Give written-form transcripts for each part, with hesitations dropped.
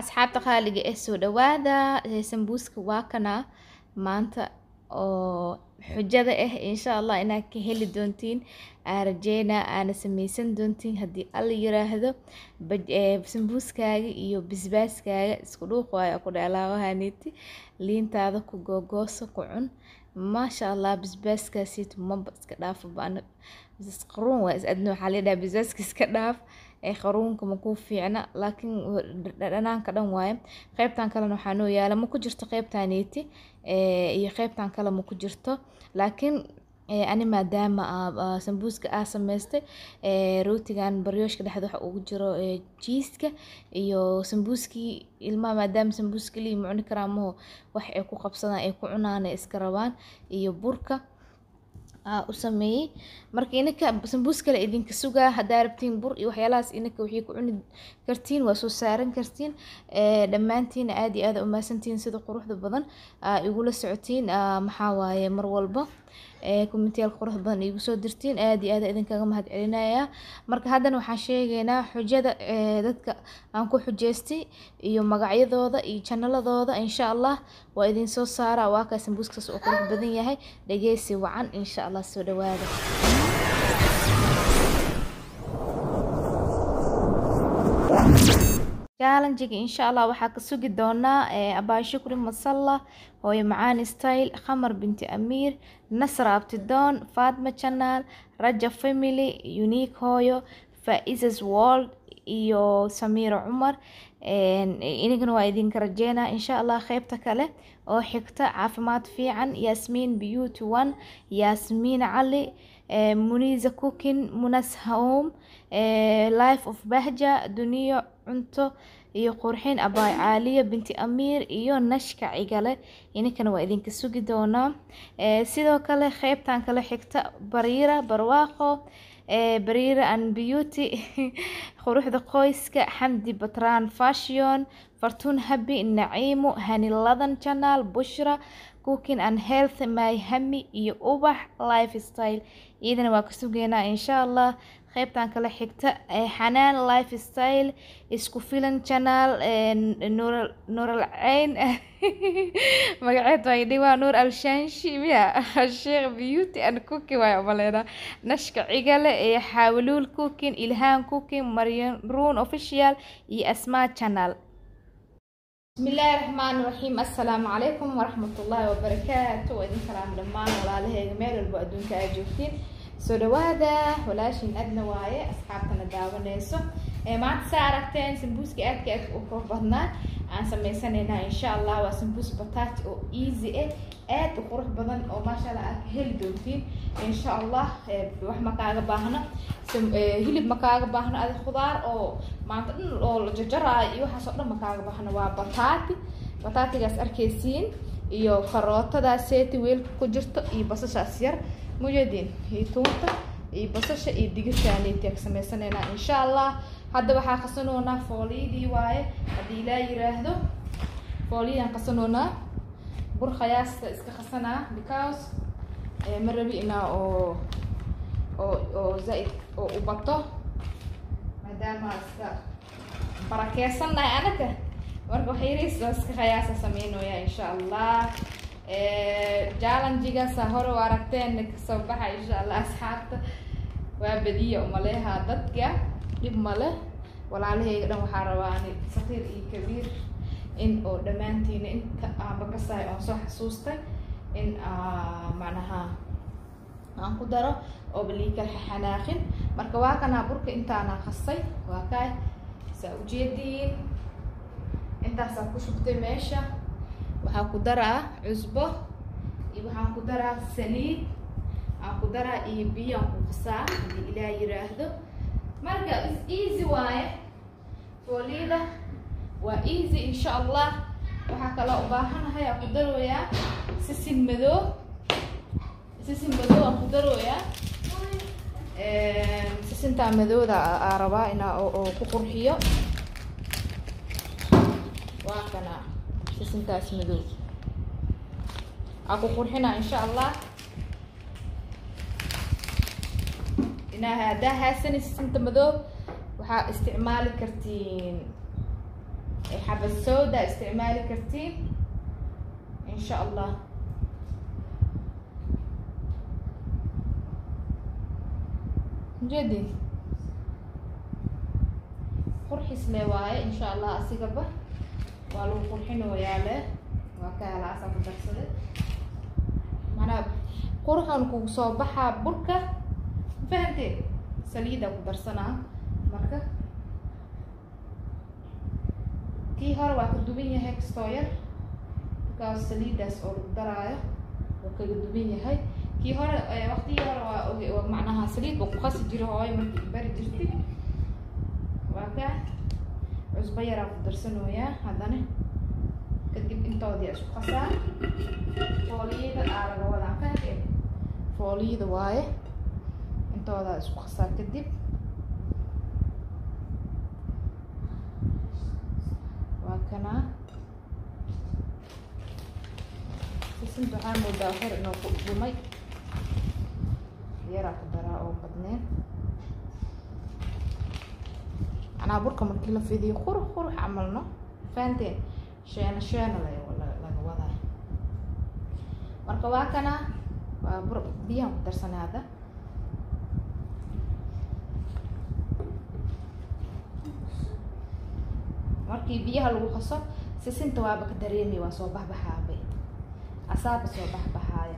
asxaabta qaaliga ee soo dhawaada sambuuska waa kana maanta oo xujada ah insha Allah inaad ka heli doontiin arjayna ana samaysan doontiin haddii alla yiraahdo sambuuskaaga iyo bisbaaskaaga isku dhuuq waayo ku dhalaawahaniti liintaada ku googooso ku cun maasha Allah bisbaaskaasi tumba iska dhaaf baan qaruun waa adnoo xalida bisbaaska iska dhaaf qaruunka ma ku fiicna laakiin dhanaanka dhan waaye qaybtan kale waxaa noo yaala ma ku jirto qaybtaaniti iyo qaybtan kale ma ku jirto laakiin ani maadaama sambuuska samaystay rootigan baryooshka dhexda waxa ugu jiro cheese-ka iyo sambuuskii ilmaha maadaama sambuuska li ma cuni karaan ma wax ay ku qabsadaan ay ku cunaan iska rabaan iyo burka u sameeyay marka inaka sambuuska la idinka sugaa hadaa rabtiin bur iyo waxyaalahaas inaka wixii ku cuni kartiin waa soo saaran kartiin dhammaantiin aad iyo aad u maasantiin sida quruxda badan igula socotiin maxaa waaye mar walba kommentiyaal qurux badan igu soo dirtiin aad iyo aad idinkaga mahad celinaya marka haddana waxaan sheegaynaa xujada dadka aan ku xujeystay iyo magacyadooda iyo channel-adooda insha Allah waa idin soo saara waa ka sambuuskaas oo qurux badan yahay dhageysi wacan insha Allah soo dhawaada challenge insha Allah waxa ka sugi doonaa abaa shukri masalla hooyo macaan style khamar binti amir nasra abtidoon fatima channel raja family unique hooyo faizas world iyo samira umar inagana waa idinka rajeynaa insha Allah qaybta kale oo xigta caafimaad fiican yasmin beauty one yasmin ali muniza cooking munas home life of bahja duniya cunto iyo qurxin abaay caaliya binti amir iyo nashka cigale inkana waa idinka sugi doonaa sidoo kale qaybtan kale xigta bariira barwaaqo bariira and beauty quruxda qoyska xamdi batran fashion fartun happy naciimo hani ladan channel bushra cooking and health my hami iyo ubax lifestyle idana waa ka sugeynaa insha Allah qaybtan kale xigta xanaan lifestyle isku filan channel nur al-ain magaceed way dhiwa nur al-shanshi miya sheekh beauty and cooking way umaleena nashka cigale xawlul cooking ilhaan cooking maryam run official iyo asma channel bismillaahi raxmaani raxiim assalaamu calaykum waraxmatullaahi wabarakaatuh waa idin salaam dhammaan walaalahayga meel walba adduunka aad joogtiin soo dhawaada walaashin adna waaye asxaabtana daawanayso maanta saa aragteen sambuuska aadka u qurux badnaa aan samaysanayna insha Allah waa sambuus bataati oo easy aad u qurux badan oo maasha Allah aad heli doontiin insha Allah wax ma kaaga baahna hilib ma kaaga baahna aad khudaar oo maanta oo la jarjaray iyo waxa soo dhan ma kaaga baahna waa bataatigaas arkaysiin iyo karootada seeti weel ku jirto iyo basashaas yar mujadin iyo toonta iyo basasha iyo digirtaanay samaysanayna insha Allah hadda waxa qasanoona foolidii waaye hadii ilaa yiraahdo fooliyan qasanoona bur qiyaasta iska qasana because marabi ina oo zaid oo u bato maadaama iska barakeysanay anaka marka waxay yiriis iska qiyaasa sameynooya insha Allah challenge-ga hore aragteen ka soo baxay insha Allah asxaabta waa badiya umaleeha dadka dib male walaalahayga dhan waxa rabaan saqiir iyo kabiir in oo dhamaantiin inta aan ka saay oo soo xasuustay in macnaha aan ku daro oo baliika xanaaqin marka waa kana burka intaana qasay waa kay saa u jeedin intaas ku shubtay meesha waxaan ku daraa cusbo iyo waxaan ku daraa saliid aan ku daraa iyo biyo aan ku qasaa hadii ilaa yiraahdo marka easy waaye foolida waa easy insha Allah waxa kala u baahanahay aan ku darooyaa sisin madow aan ku darooyaa sisinta madowda aan rabaa inaa oo ku qurxiyo waa kana sisintaas madow aku qurxina insha Allah ina hada hasan sisinta madow waxa isticmaali kartiin حبة سودا استعمالي كرتين إن شاء الله. جدي قرحي سلواي إن شاء الله أسيقبه والو قرحين وياله وكالا عصا كدرسده معناها قرحان كو صوبحا بركة فهمتي سليدة كدرسنا مركة كي هار وكدوبين يهي كستوير كاو سليدة أو دراية وكدوبين يهي كي هار وقتي هار ومعناها سليد وقص جيرو هاي مركي بري جرتي وكا عصبيرة كدرسنا وياه هذاني kadib intoodii isku qasaa fooliyada aalaga wadaa fahanteen fooliyada waaye intoodaa isku qasaa kadib waa kanaa sisinta waxaa moodaa hor inuu ku dhumay yaraa ku daraa oo badneen anaa burka markii la fidiyo qurux qurux camalno fahanteen شانا laga wadaa marka waa kana waa bur biyaha ku darsan hada markii biyaha lagu qaso sisinta waaba ka dareemi waa soo baxbaxaabay asaaba soo baxbaxaaya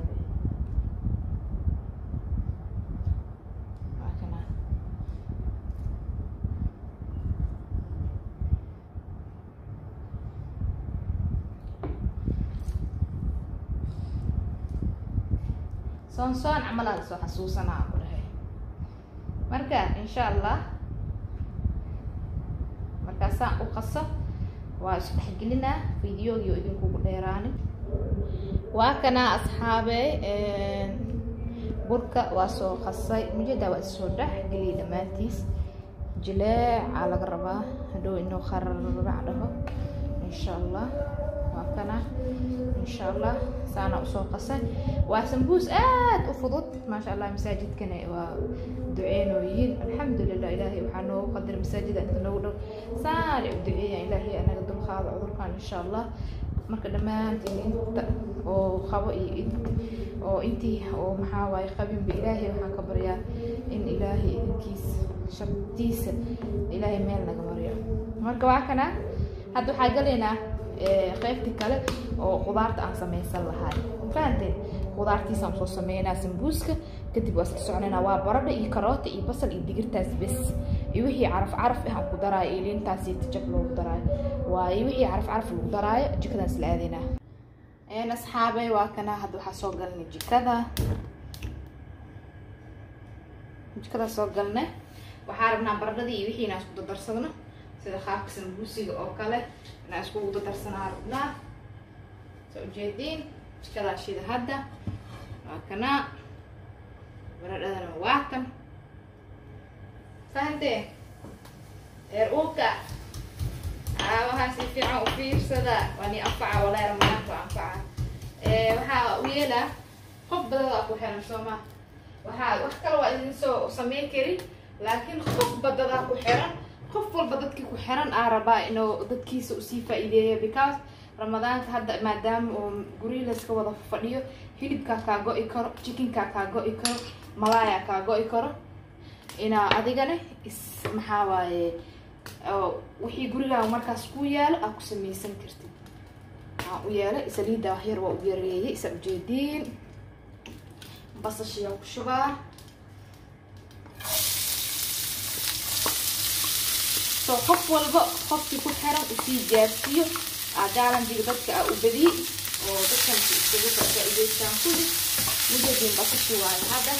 صون عمل هذا سو حسوسنا أقوله مركا إن شاء الله مركا ساعة وقصة واشتحق لنا فيديو يودينكم بديراني وكنا أصحابي بركة واسو خصي مجدا واسودح قليل ماتيس جلاء على قربة هدو إنه خرر بعده إن شاء الله وكنا إن شاء الله سانا أسوق قصة وسمبوس أفضل ما شاء الله مساجد كنا ودعين ويين الحمد لله إلهي وحنو قدر مساجد أنت نقول سارع ودعية إلهي أنا قدم خاض عذر كان إن شاء الله مركز ما أنت وخوئي وإنتي ومحاوي خبين بإلهي وحكبريا إن إلهي كيس شبتيس إلهي مالنا قمريا مركز وعكنا هادو حاجة لنا qaybta kale oo qudaarta aan sameeysan lahaay fahanteen qudaartiisa aan soo sameeynaa sambuuska kadib waa soconayna waa baradho iyo karoota iyo basal iyo digirtaas bas iyo wixii caraf ah ku daray iyo lintaas iyo tijab loo daray waa iyo wixii caraf lagu daray jikada isla aadina asxaabay waa kana hadda waxa soo galnay jikada soo galnay waxaa rabnaa baradhadii iyo wixii aan isku darsadno sida qaabka sambuusiga oo kale أنا أسكو درسنا عرضنا سوجدين كذا شيء هذا وكنا برد هذا واكم فهمتي إرؤوكا وهاسي في عو في صدا واني أنفع ولا رمضان وأنفع وها ويلا خب بدل أكو حنا سوما وها وحكروا إذن سميه كري لكن خب بدل أكو حنا qof walba dadkii ku xiran araba inuu dadkiisa u sii faa'iideeyo because ramadaanka hadda maadaama oo guriga la iska wada fadhiyo hilibka ka go'i karo chickenka ka go'i karo malaya ka go'i karo ina adigana maxaa waaye wixii guriga markaas ku yaalo aad ku sameeysan kartid u yaala saliida wax yar waa u yareeyay isa ujeedin basashiya ku shubaa so qof walba qofkii ku xiran u sii gaarsiiyo aadan dadka u badi oo dadkan isugu faa'iideystaan kulli mudadin basashu waa hada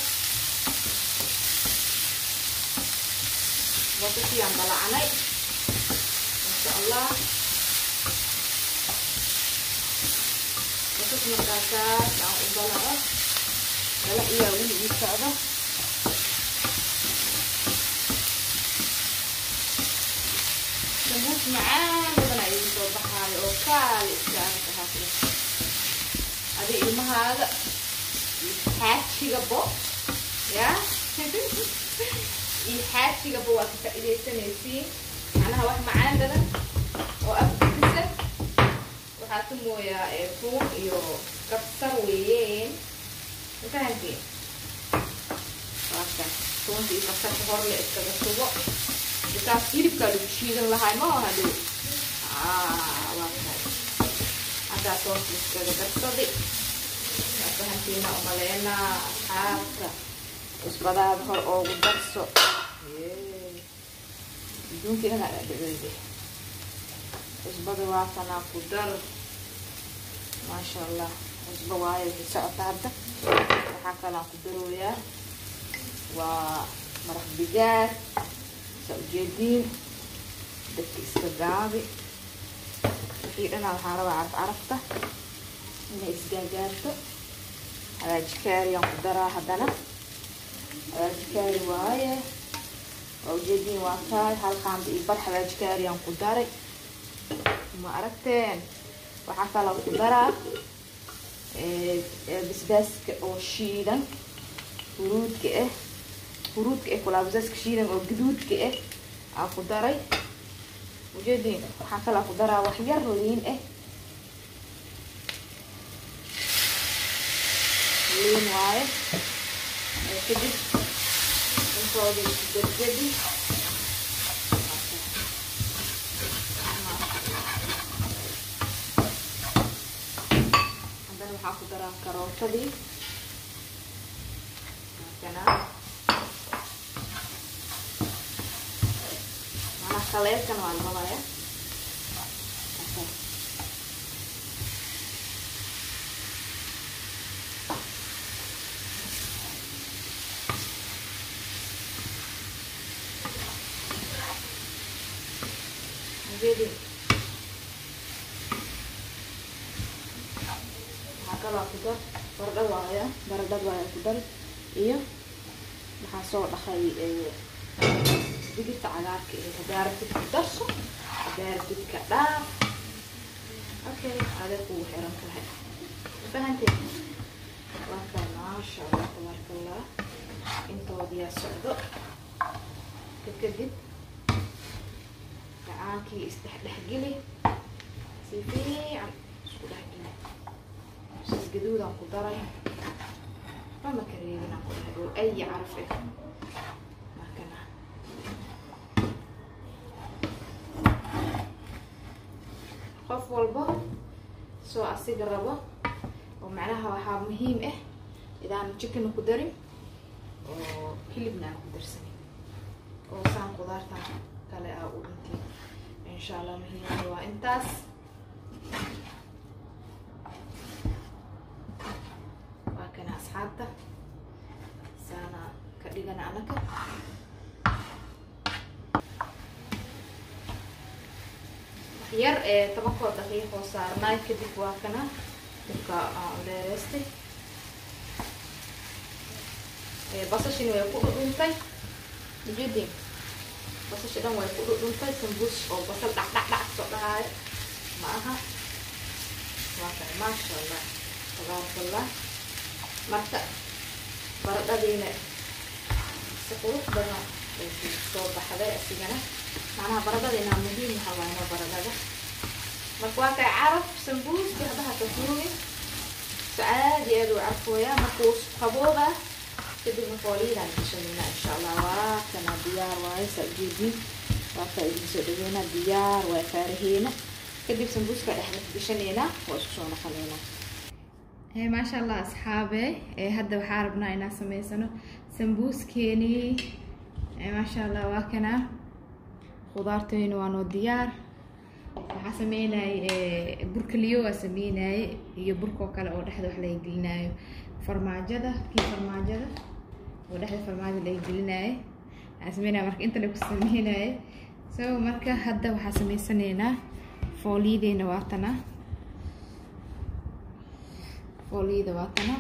basashu aan balacnay insha Allah basashu markaas aan u balacno dala iyo wili ii socdo سموس معانا بدنا يجيبوا بحاجة أو كال إسكان كهذا هذه إلما هذا يحاتي جبو يا يحاتي جبو وقت إذا سنسي أنا واحد معانا ده وأبغى waxaa tumooyaa tuun iyo kabsar weeyeen intaantii waaka tuunta iyo kabsarka hor la iskaga subo intaas hilibkaa lagu shiidan lahay ma hadhow waaka haddaa toonta iskaga darsaday fahantiina umaleenaa asxaabta cusbadaada hor oogu darso adduunka inaga dhadhaweyde cusbada waa kanaa ku dar maasha allah cusbo waayo wixii socota hadda waxaa kalaan ku darooyaa waa maraq digaag saa ujeediin dadka iska gaabi wixii dhanaa waxaa rabaa carafta inay isgaagaarto hawaaji kaariyaan ku daraa haddana hawaaji kaari waaye waa ujeediin waa kaay hal qaanda iyo bar hawaaji kaariyaan ku daray ma aragteen waxaa kaloo ku daraa basbaaska oo shiidan huruudka kulaa basbaaska shiidan oo gaduudka aan ku daray ujeediin waxaa kaloo ku daraa wax yar liin liin waaye kadib intooda isku dargadi haddana waxaa ku daraa karootadii manaa kaleerkan waa lamalaya jadi kalau aku tuh baradad waaye ku dar iyo maxaa soo dhaqay digirta cagaarka ee hadaartid ku darso hadaartid ka dhaaf okay adeeg ugu xiran tahay fahanteen waa ka maasha allah tabarakallah intoodiyaa socdo kadib gacankii isdhexgeli si fiican isku dhexgeli sas gaduudaan ku daray ma kareebinaan ku daray oo ay caraf markana qof walba soo asiga rabo oo macnaha waxaa muhiim idaan chicken ku darin oo hilibna ku darsanin oo saan qudaarta kale u dhinteen insha allah muhiim waa intaas waa kana asxaabta saana ka dhigana anaka yar 10 daqiiqo saarnay kadib waa kana dibka aan dheereystay basashin way ku dhuntay jidin basasha dhan way ku dhuntay sambuus oo basal dhac soo dhahay ma aha waa ka maasha allah tabarakallah marka baradadiina si qurux badan ay soo baxday asigana macnaha baradadiina muhiim waxa waaye baradada marka waa ka caraf sambuus bixdaha ka furugi saad yaadu carfooya markuu qabooba kadib fooliidaan gashanayna insha allah waa kana diyaar waaye sajeedin waa ka idin soo dhaweena diyaar waa faaraheena kadib sambuuska dhexda gashanayna waa isku soo naqanayna ما شاء الله أصحابي هذا وحاربنا إنا سميسنو سمبوس كيني ما شاء الله واكنا خضارتين وانو ديار وحاسمينا بركليو اسمينا iyo burko kale oo dhaxda wax la gelinayo farmaajada oo dhaxda farmaajada la gelinayo asmina marka inta la ku sameeyay soo marka hadda waxa sameeysanayna fooliideena waatana fooliida waatana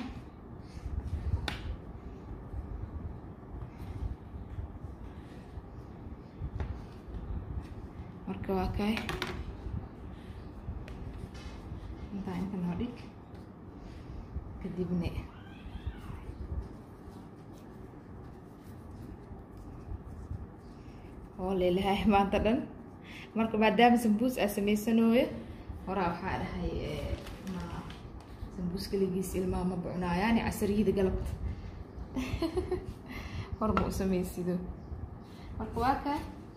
marka waa kay inta noo dhig kadibna oo leeyahay maanta dhan marka maadaama sambuus aan sameysanayo horaa waxaa dhahay ma sambuuska ligiis ilmaha ma bucnaayaan casariyada galabta hor ma u samaysido marka waa ka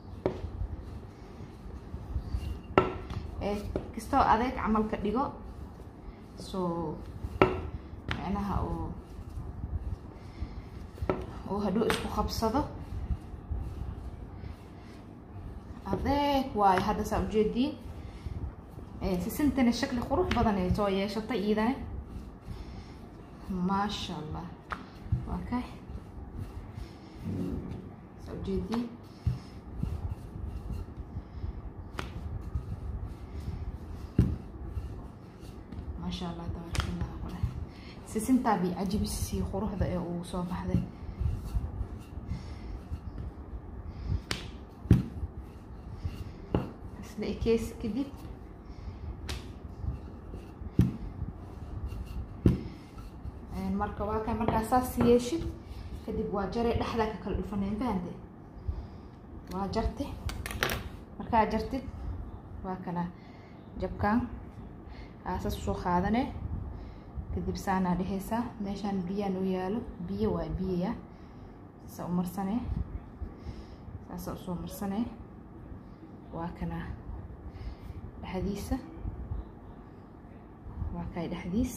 kastoo adeeg camal ka dhigo soo macnaha oo hadhow isku qabsado adeeg waayo hadda saa ujeediin sisintana shakli qurux badan ay soo yeeshatay iidana maasha allah waa kay saa ujeediin maasha allah tabaarakallah qole sisintaa bi cajibisi quruxda ee uu soo baxday isla ekeys kadib marka waa kay markaa saas yeeshid kadib waa jaray dhexda ka kala dhufaneen baande waa jartay markaa jartid waa kana jabkaan aasas soo qaadane kadib saana dhehaysa meeshaan biyo noo yaalo biyo waa biyo sa u marsane saasa u soo marsane waa kana dhexdiisa waa kay dhexdiis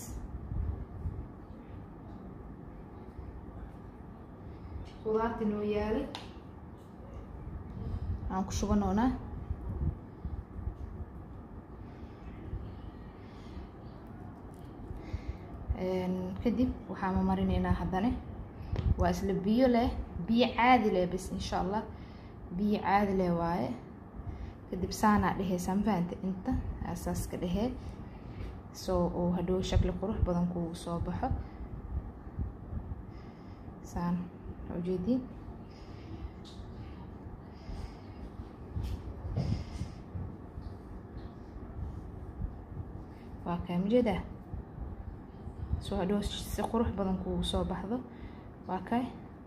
qudaarta noo yaalay aan ku shubanoonaa kadib waxaan ma marinaynaa haddana waa isla biyo leh biyo caadi leh bas insha allah biyo caadi leh waaye kadib saanaa dhehaysaa ma fahanta inta asaaska dhehee soo oo hadhow shakli qurux badan kugu soo baxo saan ujeediin waa kay mujeedaa soo hadhow si qurux badan kugu soo baxdo waa kay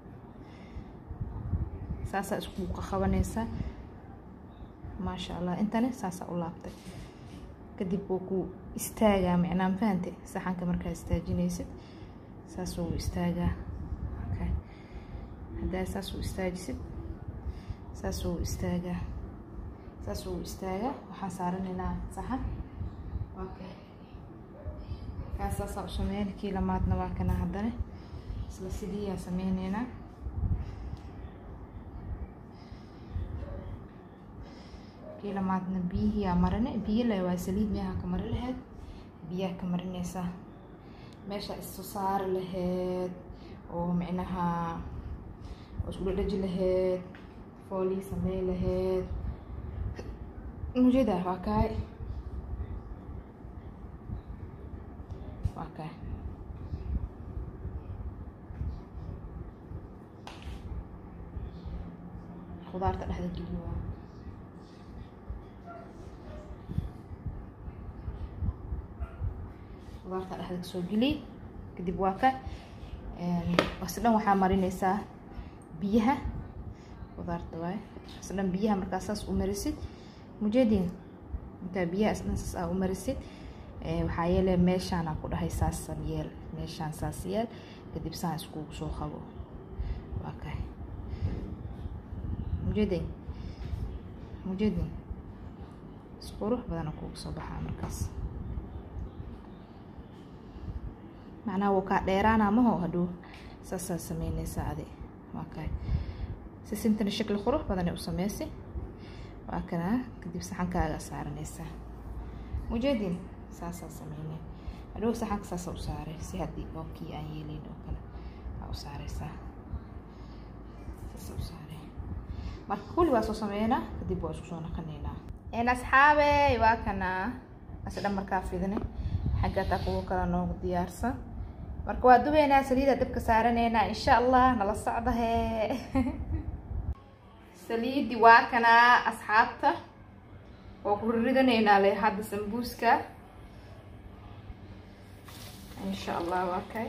saasaa isku qabanaysaa maasha allah intana saasaa u laabtay kadib wuu ku istaagaa macnaa ma fahantay saxanka markaa istaajinaysid saas uu istaagaa okay haddaa saas uu istaajisid saas uu istaagaa waxaan saaranaynaa saxan okay kaasaa u sameyn kii lamaadna waa kana haddana isla sidiiyaa sameynaynaa kii lamaadna biyihiyaa marine biyo leh waa saliid meeha ka mari lahayd biyaha ka marinaysaa meesha isu saari lahayd oo micnaha isku dhadhaji lahayd foolii samey lahayd mujeedaa waa kay khudaarta dhexda geliyo waa khudaarta dhexda kasoo geliy kadib waa ka asdhan waxaa marinaysaa biyaha khudaarta waaye asdhan biyaha markaa saas u marisid mujeediin intaa biyaha asdhan saas aa u marisid waxaa yeele meeshaana ku dhahay saasan yeel meeshaan saas yeel kadib saan iskugu soo qabo waa kay mujeedin isqurux badana kugu soo baxaa markaas macnaha wuu kaa dheeraana maho hadhow saasaa sameynaysaa adi waa kay sisintana shakli qurux badana u sameysay waa kana kadib saxankaaga saaranaysaa mujeedin saasaa sameynay hadhow saxanka saasaa u saaray si haddii oo kii aan yeelayn oo kale aa u saaraysaa saasaa u saaray marka kulli waa soo sameynaa kadib waa isku soo naqanaynaa asxaabey waa kana asdhan markaa fidine xagga taa kuwa kala noogu diyaarsan marka waa dubeynaa saliida dabka saaranaynaa insha allah nala socda hee saliidi waa kana asxaabta oo ku ridanaynaa le hadda sambuuska insha allah waa kay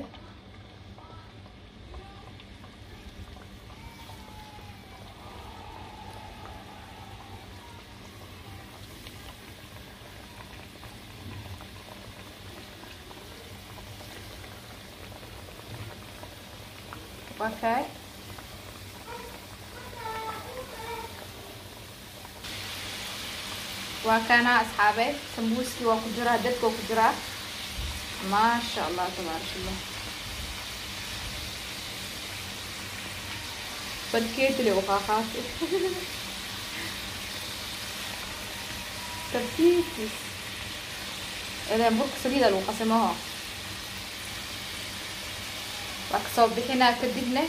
اوكي وكان اصحابي سمبوسكي وكجرا ددك وكجرا ما شاء الله تبارك الله بدكيت لي وقاقاتي ترتيبتي إذا برك سليلة لو قسمها وأكسب بحنا كدبنا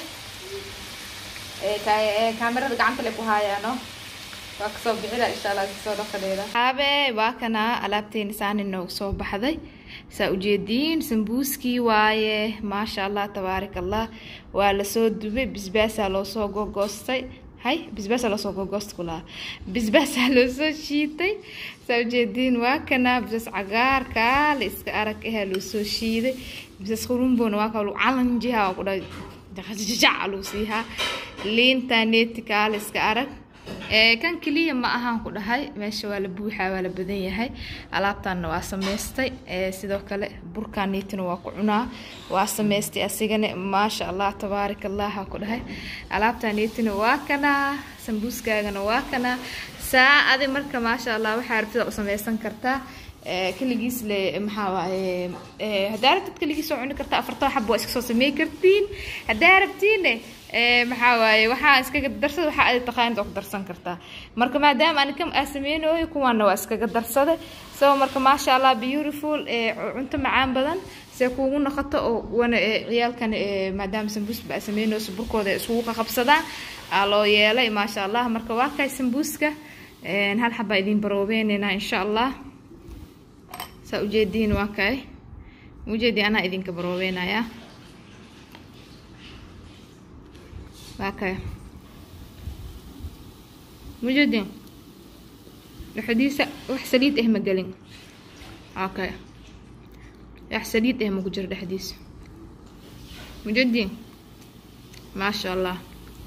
كاميرا رجعت لك وهاي أنا وأكسب بحنا إن شاء الله تصير خلينا حابة واكنا ألعبتين سان إنه صوب بحذي سأوجدين سمبوسكي وايه ما شاء الله تبارك الله ولا صود بسباس على صوغ غوستي هاي بسباس على صوغ غوست كلها بسباس على صوغ شيتي سأوجدين واكنا بس عقار كالس كأرك إهلو صوغ شيتي بس خرون بون واكلو علن جها وكذا جعلوا فيها لين تانيت كالس كأرك كان كلية ما أهان كده هاي ماشي ولا بوحة ولا بدنية هاي alaabtan waa sameystay sidoo kale burkaaniitina waa ku cunaa waa sameystay asigana ma sha Allah tabaarak Allah ku dhahay alaabtaaniitina waa kana sambuuskaagana waa kana saacadi marka ma sha Allah waxa aragtida u sameysan kartaa kaligiis le maxaa waaye hadaartad kaligiis oo cuni kartaa afarta xabo iska soo sameey kartiin hadaarabtiin maxaa waaye waxa iska darsada waxa ay taqaan oo darsan kartaa marka maadaama aan kam asameeyno kuwana waa iska darsada soo marka ma sha Allah beautiful cunto macaan badan si kuugu noqoto oo wana ciyaalkan maadaama sambuus ba asameeyno burkooda isugu qabsadaan loo yeelay ma sha Allah marka waa kay sambuuska hal xaba idin baroobeynayna insha Allah سأوجدين واكاي وجدي أنا إذن كبروبينا يا واكاي وجدين الحديثة وحسليت إيه مقالين واكاي حسليت إيه مقجر الحديث وجدين ما شاء الله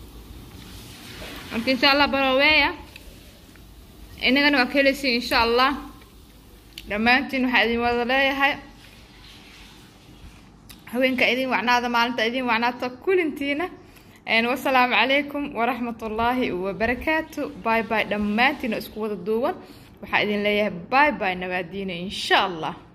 ممكن إن شاء الله بروبيا إننا نوكلسي إن شاء الله dhammaantiin waxa idin wada leeyahay haweenka idin wacnaada maalinta idin wacnaata kulintiina wassalaamu calaykum waraxmatullaahi wabarakaatu bye bye dhammaantiin isku wada duuban waxa idin leeyahay bye bye nabadiina insha Allah